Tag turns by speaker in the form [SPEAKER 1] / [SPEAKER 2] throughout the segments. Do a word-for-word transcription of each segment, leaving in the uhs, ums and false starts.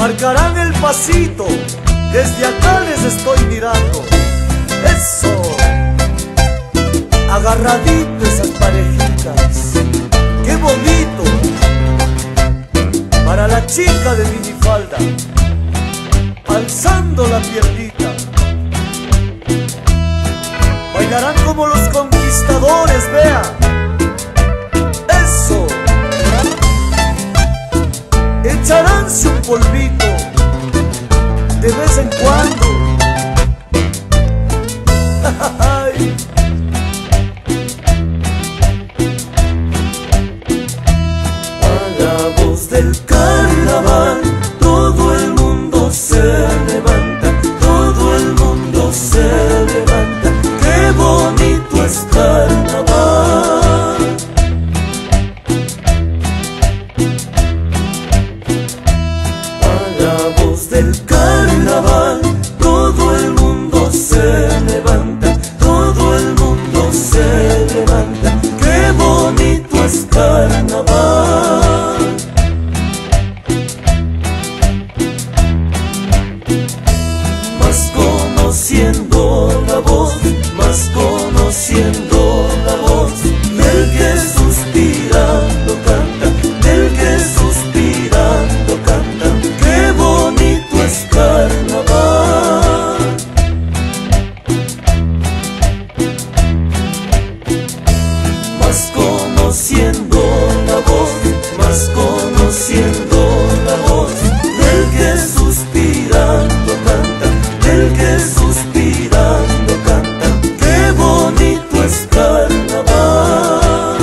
[SPEAKER 1] marcarán el pasito, desde acá les estoy mirando. Eso, agarradito esas parejitas, qué bonito. Para la chica de minifalda, alzando la piernita, bailarán como los conquistadores, vea. Eso, echaránse un polvito de vez en cuando. A la voz del carnaval todo el mundo se levanta, todo el mundo se levanta. Qué bonito es carnaval. A la voz del carnaval todo el mundo se levanta, todo el mundo se levanta. Qué bonito es carnaval. Más conociendo la voz, más conociendo la voz del que suspirando canta, del que suspirando canta. Qué bonito es carnaval. Más conociendo la voz, más conociendo la voz del que suspirando canta, del que suspirando canta. Qué bonito es carnaval.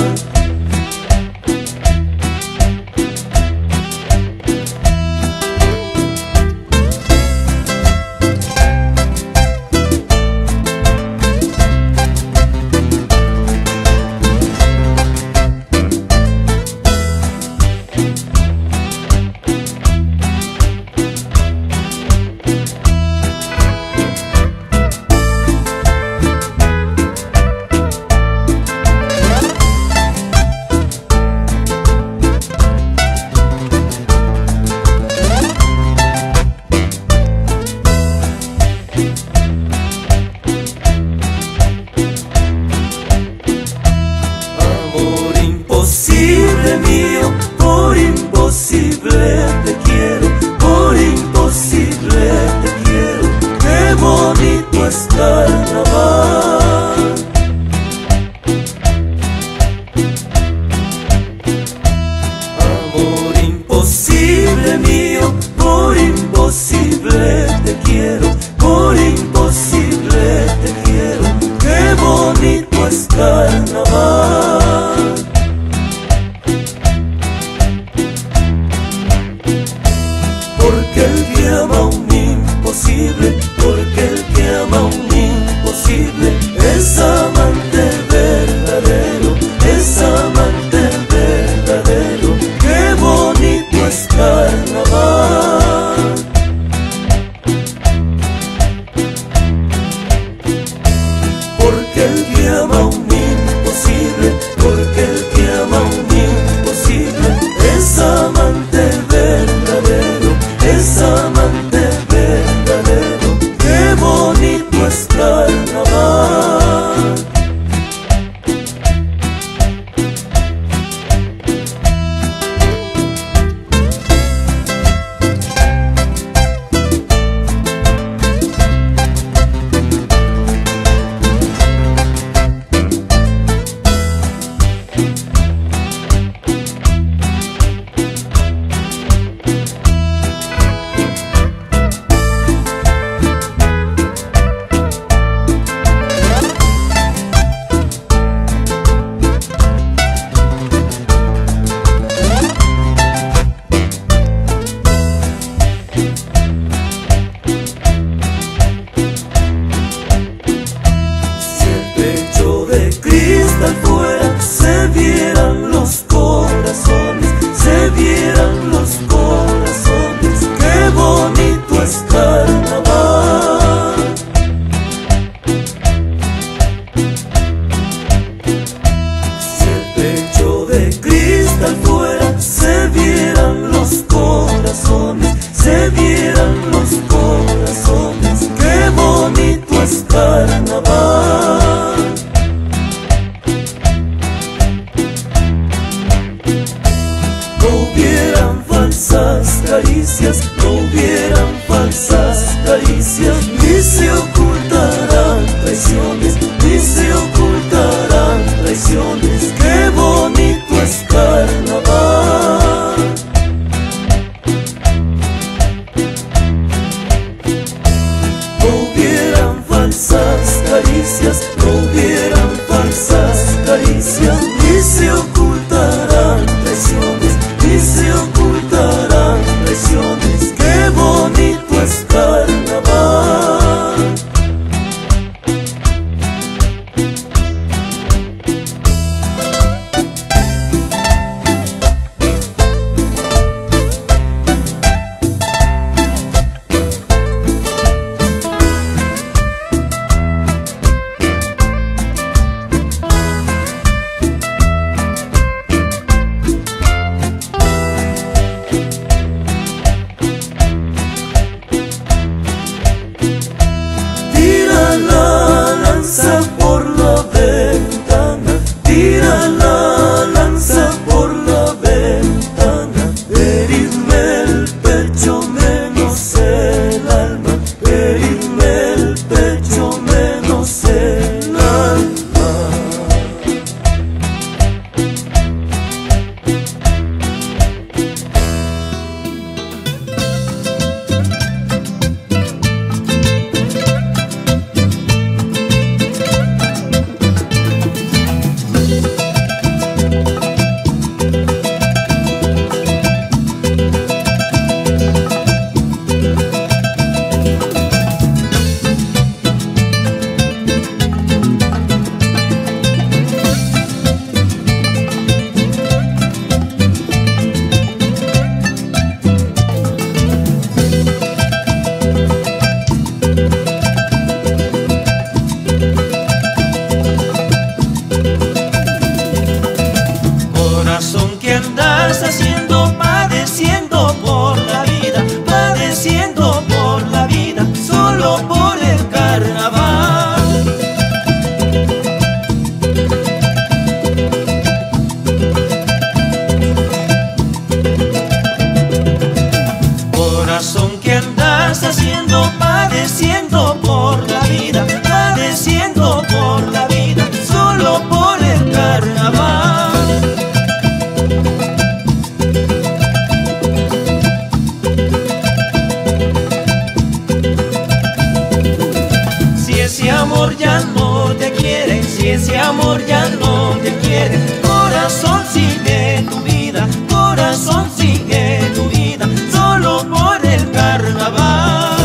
[SPEAKER 1] Amor imposible mío, por imposible te quiero, por imposible te quiero. Qué bonito es carnaval. Amor imposible mío, por imposible te quiero, por imposible te quiero. Qué bonito es carnaval. Porque el que ama un imposible, porque el que ama un imposible es amante verdadero, es amante verdadero. Qué bonito es carnaval. Porque el que ama un imposible, porque el que ama un imposible es amante verdadero, es amante verdadero. Qué bonito es carnaval.
[SPEAKER 2] cristal fuera se vieran los corazones, se vieran
[SPEAKER 1] carnaval. No hubieran falsas caricias, no hubieran falsas caricias, ni se ocultarán traiciones, ni se ocultarán traiciones. Qué bonito es carnaval. No hubieran falsas caricias, no hubieran falsas caricias, ni se ocultarán traiciones, ni se ocultarán traiciones. Qué bonito es carnaval. Tira la lanza por la ventana, tira la lanza por la ventana. Heridme el pecho menos el alma, heridme el pecho menos el alma. Corazón, ¿qué andas haciendo? Padeciendo por la vida, padeciendo por la vida, solo por el carnaval. Corazón, ¿qué andas haciendo? Padeciendo por la vida, padeciendo por la vida, solo por el carnaval. Si ese amor ya no te quiere, si ese amor ya no te quiere, corazón, sigue tu vida, corazón, sigue tu vida, solo por el carnaval.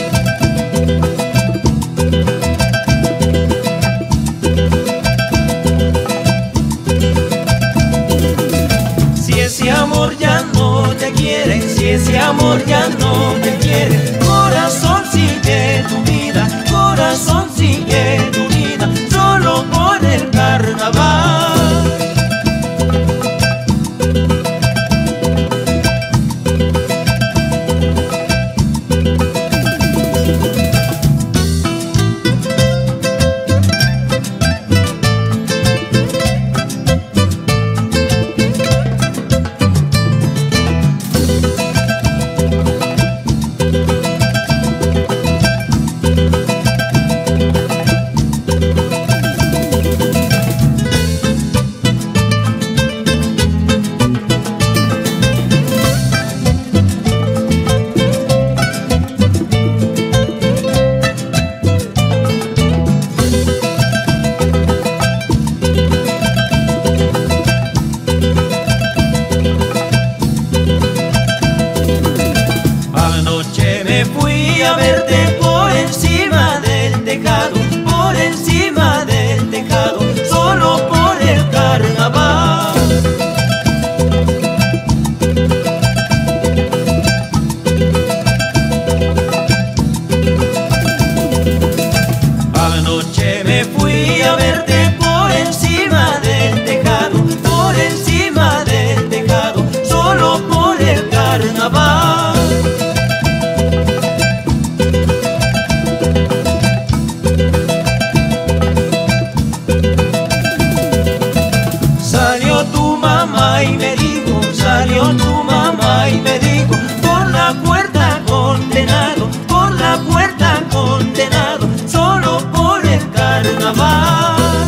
[SPEAKER 1] Si ese amor ya no te quiere, si ese amor ya no te quiere, corazón, sigue tu vida, corazón, sigue tu vida, solo por el carnaval.
[SPEAKER 2] carnaval.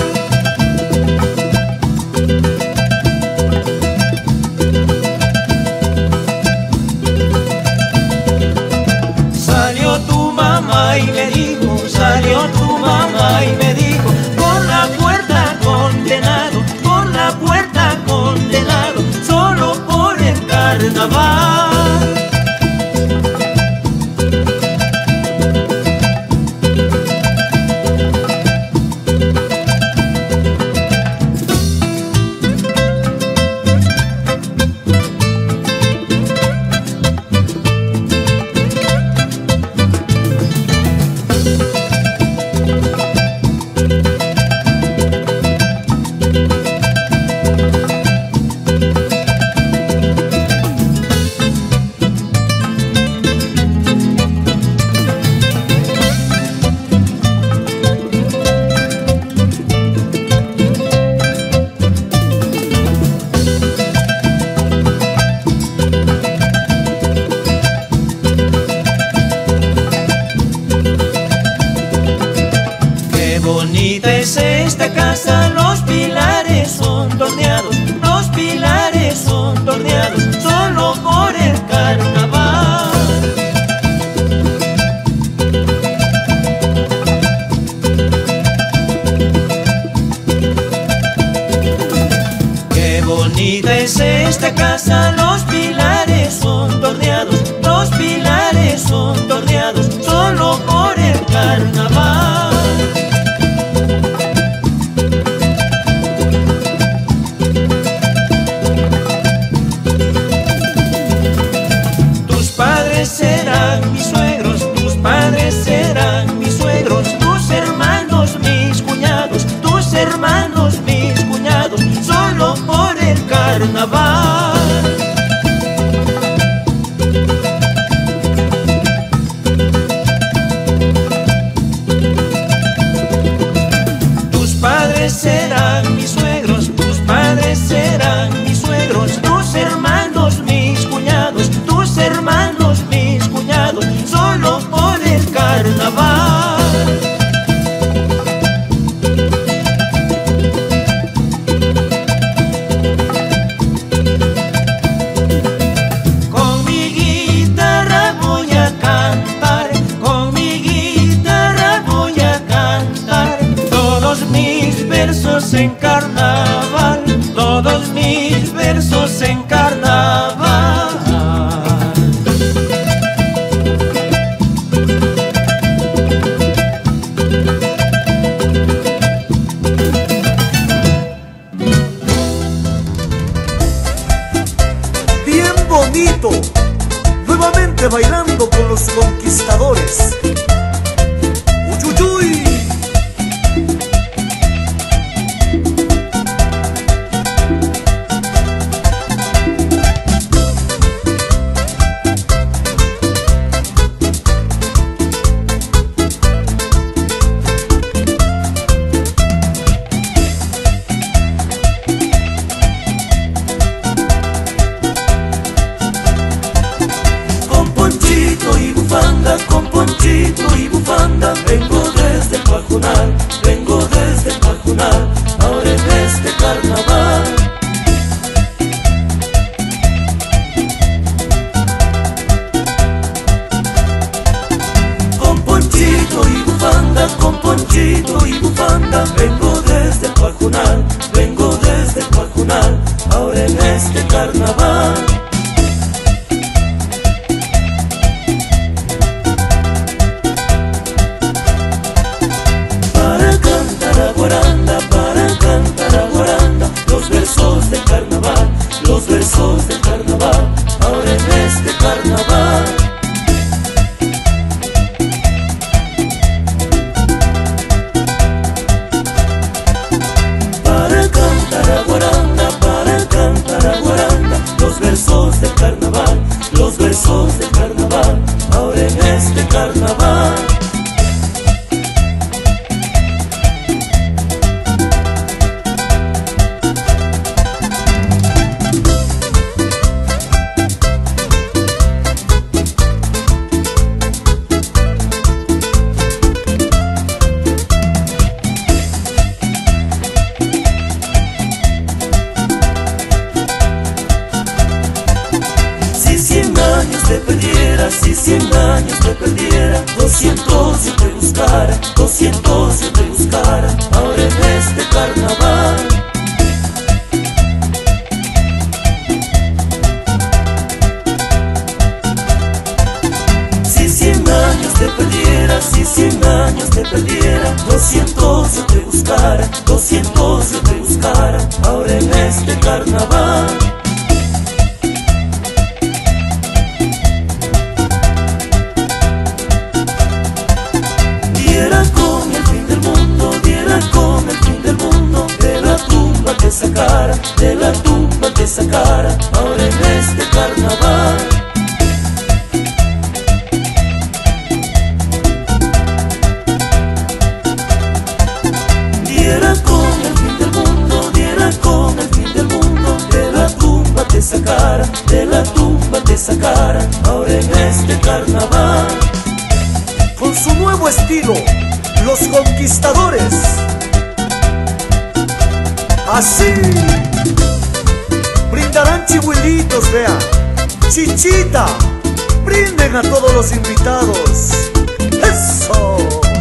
[SPEAKER 2] Salió tu mamá y me dijo, salió tu mamá y me dijo, por la puerta condenado, por la puerta condenado, solo por el carnaval. Bonita es esta casa, los pilares son torneados, los pilares son torneados, solo por el carnaval. Qué bonita es esta casa, los pilares son torneados, los pilares son torneados, solo por el carnaval. Serán mis suegros, tus padres serán mis suegros, tus hermanos mis cuñados, tus hermanos mis cuñados, solo por el carnaval. Tus padres serán mis suegros, tus padres serán mis suegros, tus hermanos mis cuñados, tus hermanos mis cuñados, solo por el carnaval. Con mi guitarra voy a cantar, con mi guitarra voy a cantar todos mis versos en carnaval, todos mis versos en carnaval.
[SPEAKER 1] Bonito, nuevamente bailando con los conquistadores. Uyuyuy. Con ponchito y bufanda, vengo desde el Pajunal, vengo desde el Pajunal, ahora en este carnaval. Con ponchito y bufanda, con ponchito y bufanda, vengo desde el Pajunal, vengo desde el Pajunal, ahora en este carnaval. Los versos del carnaval, ahora en este carnaval. Para cantar a guaranda, para cantar a guaranda, los versos del carnaval, los versos del carnaval, ahora en este carnaval. si cien años te perdiera, doscientos yo te buscara, doscientos yo te buscara, ahora en este carnaval. Si cien años te perdiera, si cien años te perdiera, doscientos yo te buscara, doscientos yo te buscara, ahora en este carnaval. Diera con el fin del mundo, diera con el fin del mundo, de la tumba te sacara, de la tumba te sacara, ahora en este carnaval. Diera con el fin del mundo, diera con el fin del mundo, de la tumba te sacara, de la tumba te sacara, ahora en este carnaval.
[SPEAKER 3] Con su nuevo estilo, Los Conquistadores. Así brindarán chihuilitos, vea, chichita, brinden a todos los invitados. ¡Eso!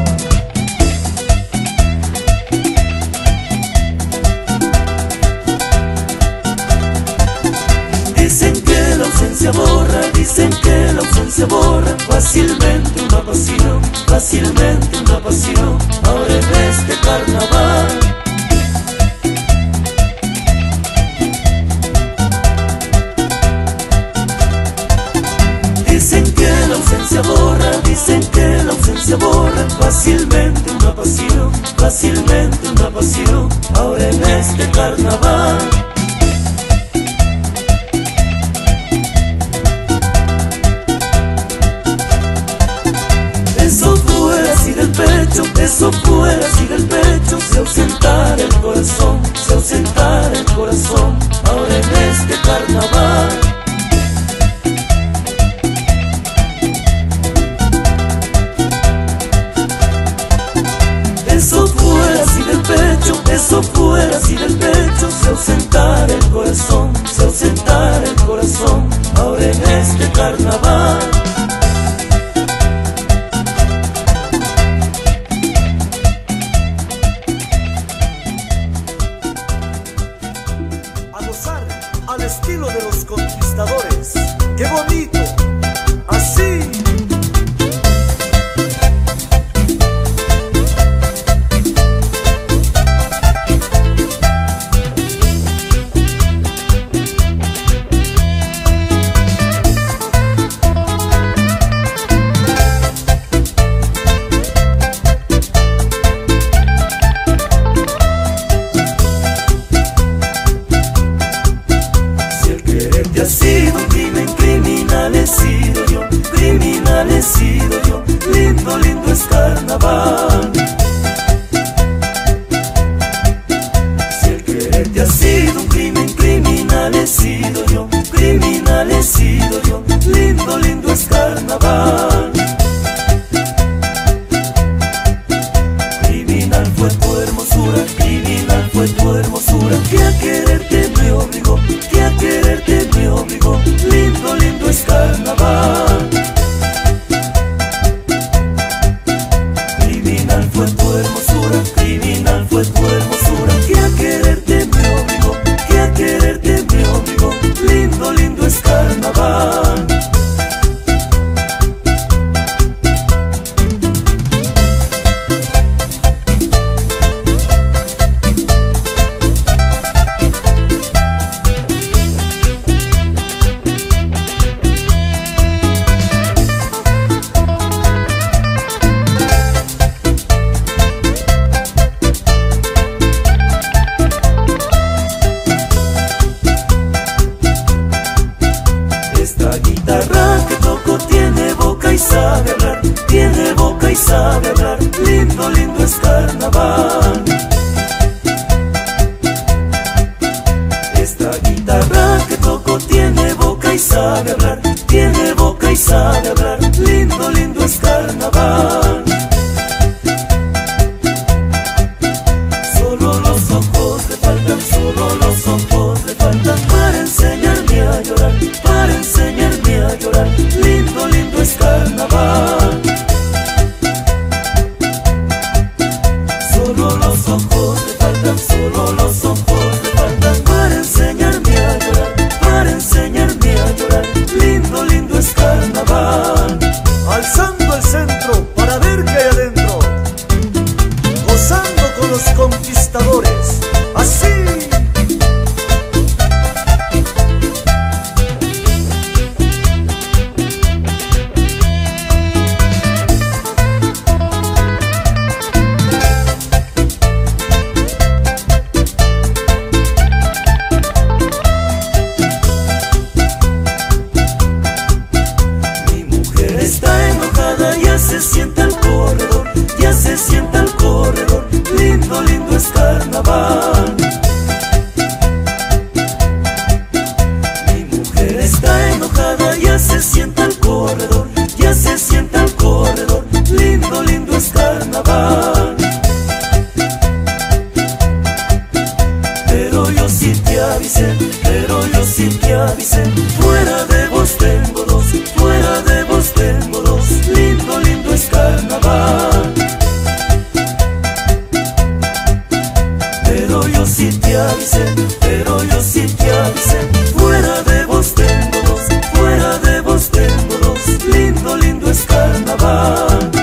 [SPEAKER 1] Dicen que la ausencia borra, dicen que la ausencia borra fácilmente una pasión, fácilmente una pasión, ahora en este carnaval. Dicen que la ausencia borra, dicen que la ausencia borra fácilmente una pasión, fácilmente una pasión, ahora en este carnaval. Eso fuera si del pecho, eso fuera si del pecho se ausentara el corazón, se ausentara el corazón, ahora en este carnaval. Eso fuera si del pecho, eso fuera si del pecho se ausentara el corazón, se ausentara el corazón, ahora en este carnaval.
[SPEAKER 3] A gozar al estilo de Los Conquistadores. ¡Qué bonito! Así.
[SPEAKER 1] Ha sido un crimen, criminal he sido yo, criminal he sido yo, lindo, lindo es carnaval. Si el quererte ha sido un crimen, criminal he sido yo, criminal he sido yo, lindo, lindo es carnaval. Criminal fue tu hermosura, criminal fue tu hermosura, que a quererte me obligó, que a quererte me obligó, lindo, lindo es carnaval. Criminal fue tu hermosura, criminal fue tu hermosura, que a quererte me obligó, que a quererte me obligó, lindo, lindo es carnaval. Sabe hablar, tiene boca y sabe hablar, lindo, lindo es carnaval. Esta guitarra que toco tiene boca y sabe hablar, tiene boca y sabe hablar, lindo, lindo es carnaval. Solo los ojos le faltan, solo los ojos le faltan para enseñarme a llorar, para enseñarme a llorar, lindo, lindo es ya se sienta el corredor, ya se sienta el corredor, lindo, lindo es carnaval. Pero yo sí te avisé, pero yo sí te avisé, fuera de vos tengo dos, fuera de vos tengo dos, lindo, lindo es carnaval. Pero yo sí te avisé, pero yo sí te avisé, fuera de vos tengo dos, fuera de vos tengo dos, lindo, lindo es carnaval.